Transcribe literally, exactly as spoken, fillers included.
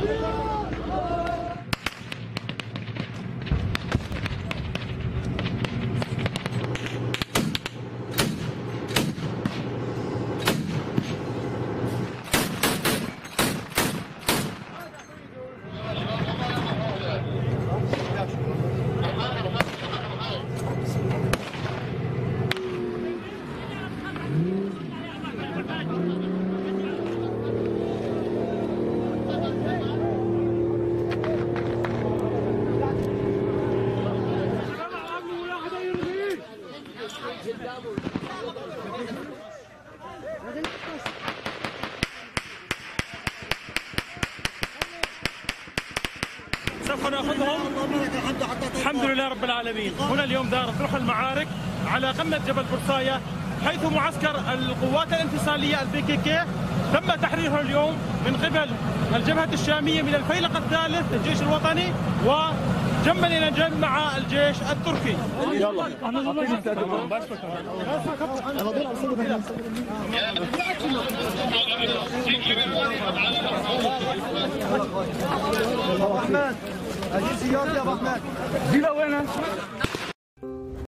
سوف ناخذهم. الحمد لله رب العالمين. هنا اليوم دارت روح المعارك على قمة جبل برصاية، حيث معسكر القوات الانفصالية البي كي كي تم تحريره اليوم من قبل الجبهة الشامية من الفيلق الثالث الجيش الوطني، وجنبا إلى جنب مع الجيش التركي. يلا ابو احمد، اجي سيارتي يا ابو احمد. دي وين؟